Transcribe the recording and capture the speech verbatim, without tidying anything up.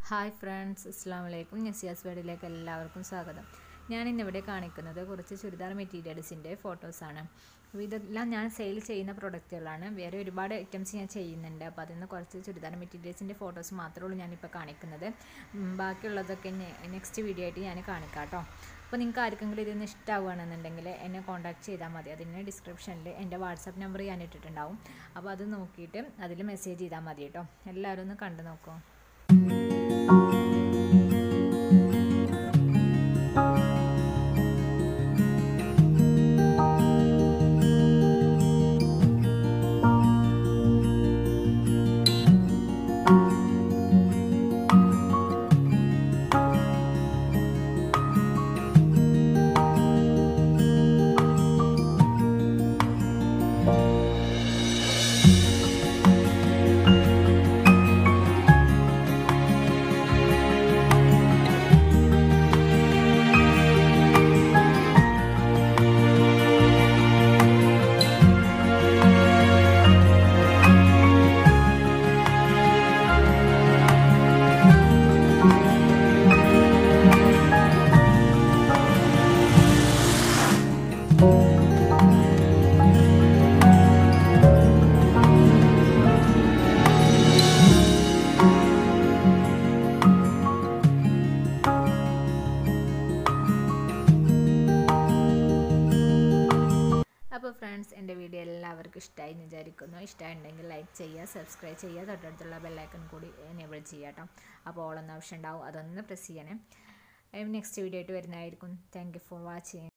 Hi friends, അസ്സാം വലൈക്കും. നസിയാസ് വേർഡിലേക്ക് എല്ലാവർക്കും സ്വാഗതം. ഞാൻ ഇന്നിവിടെ കാണിക്കുന്നത് കുറച്ച് ചുരിദാർ മെറ്റീരിയൽസിൻ്റെ ഫോട്ടോസാണ്. അപ്പോൾ ഇതെല്ലാം ഞാൻ സെയിൽ ചെയ്യുന്ന പ്രൊഡക്റ്റുകളാണ്. വേറെ ഒരുപാട് ഐറ്റംസ് ഞാൻ ചെയ്യുന്നുണ്ട്. അപ്പോൾ അതിൽ നിന്ന് കുറച്ച് ചുരിദാർ മെറ്റീരിയൽസിൻ്റെ ഫോട്ടോസ് മാത്രമേ ഉള്ളൂ ഞാനിപ്പോൾ കാണിക്കുന്നത്. ബാക്കിയുള്ളതൊക്കെ നെക്സ്റ്റ് വീഡിയോ ആയിട്ട് ഞാൻ കാണിക്കാം കേട്ടോ. അപ്പോൾ നിങ്ങൾക്ക് ആർക്കെങ്കിലും ഇതൊന്ന് ഇഷ്ടമാവുകയാണെന്നുണ്ടെങ്കിൽ എന്നെ കോൺടാക്ട് ചെയ്താൽ മതി. അതിന് ഡിസ്ക്രിപ്ഷനിൽ എൻ്റെ വാട്സാപ്പ് നമ്പർ ഞാൻ ഇട്ടിട്ടുണ്ടാവും. അപ്പോൾ അത് നോക്കിയിട്ട് അതിൽ മെസ്സേജ് ചെയ്താൽ മതി കേട്ടോ. എല്ലാവരും ഒന്ന് കണ്ടു നോക്കൂ. അപ്പോൾ ഫ്രണ്ട്സ്, എൻ്റെ വീഡിയോ എല്ലാവർക്കും ഇഷ്ടമായി എന്ന് വിചാരിക്കുന്നു. ഇഷ്ടമായിട്ടുണ്ടെങ്കിൽ ലൈക്ക് ചെയ്യുക, സബ്സ്ക്രൈബ് ചെയ്യുക, തൊട്ടടുത്തുള്ള ബെല്ലൈക്കൺ കൂടി എനേബിൾ ചെയ്യുക കേട്ടോ. അപ്പോൾ ഓളൊന്ന് ഓപ്ഷൻ ഉണ്ടാവും, അതൊന്ന് പ്രസ് ചെയ്യണേ. നെക്സ്റ്റ് വീഡിയോ ആയിട്ട് വരുന്നതായിരിക്കും. Thank you for watching.